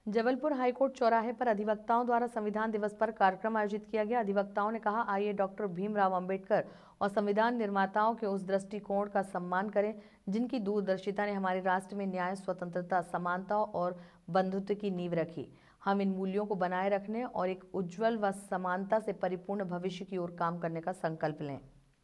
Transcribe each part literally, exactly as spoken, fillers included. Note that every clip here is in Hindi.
जबलपुर हाईकोर्ट चौराहे पर अधिवक्ताओं द्वारा संविधान दिवस पर कार्यक्रम आयोजित किया गया। अधिवक्ताओं ने कहा, आइए डॉक्टर भीमराव अंबेडकर और संविधान निर्माताओं के उस दृष्टिकोण का सम्मान करें जिनकी दूरदर्शिता ने हमारे राष्ट्र में न्याय, स्वतंत्रता, समानता और बंधुत्व की नींव रखी। हम इन मूल्यों को बनाए रखने और एक उज्जवल व समानता से परिपूर्ण भविष्य की ओर काम करने का संकल्प लें।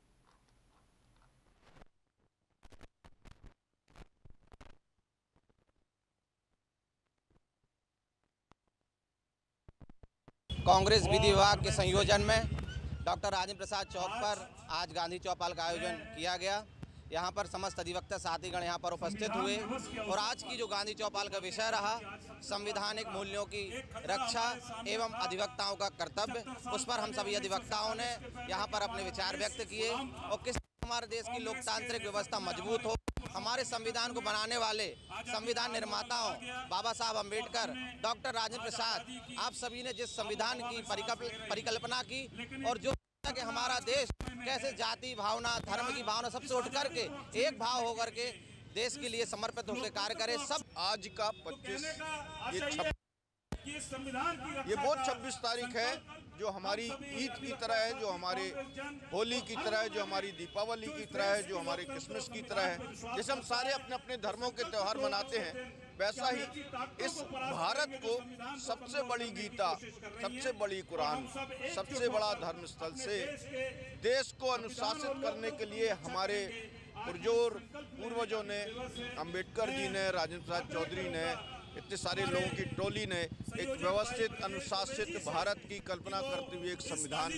कांग्रेस विधि विभाग के संयोजन में डॉक्टर राजेंद्र प्रसाद चौक पर आज गांधी चौपाल का आयोजन किया गया। यहां पर समस्त अधिवक्ता साथीगण यहां पर उपस्थित हुए और आज की जो गांधी चौपाल का विषय रहा, संवैधानिक मूल्यों की रक्षा एवं अधिवक्ताओं का कर्तव्य, उस पर हम सभी अधिवक्ताओं ने यहां पर अपने विचार व्यक्त किए और किस हमारे देश की लोकतांत्रिक व्यवस्था मजबूत हो। हमारे संविधान को बनाने वाले संविधान निर्माताओं बाबा साहब अम्बेडकर, डॉक्टर राजेंद्र प्रसाद, आप सभी ने जिस संविधान की परिकल्पना की और जो कि हमारा देश कैसे जाति भावना, धर्म की भावना सबसे उठ करके एक भाव होकर के देश के लिए समर्पित होकर कार्य करे। सब आज का पच्चीस ये ये वो छब्बीस तारीख है जो हमारी ईद की तरह है, जो हमारे होली की तरह है, जो हमारी दीपावली की तरह है, जो हमारे क्रिसमस की तरह है। जैसे हम सारे अपने अपने धर्मों के त्यौहार मनाते हैं, वैसा ही इस भारत को सबसे बड़ी गीता, सबसे बड़ी कुरान, सबसे बड़ा धर्म स्थल से देश को अनुशासित करने के लिए हमारे पुरजोर पूर्वजों ने, अंबेडकर जी ने, राजेंद्र प्रसाद चौधरी ने, इतने सारे लोगों की टोली ने एक व्यवस्थित अनुशासित भारत की कल्पना करते हुए एक संविधान